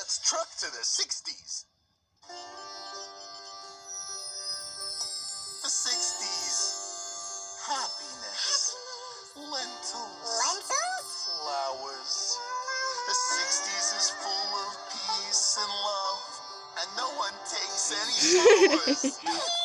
Let's truck to the 60s. The 60s. Happiness. Lentils. Lentils? Flowers. The 60s is full of peace and love, and no one takes any showers.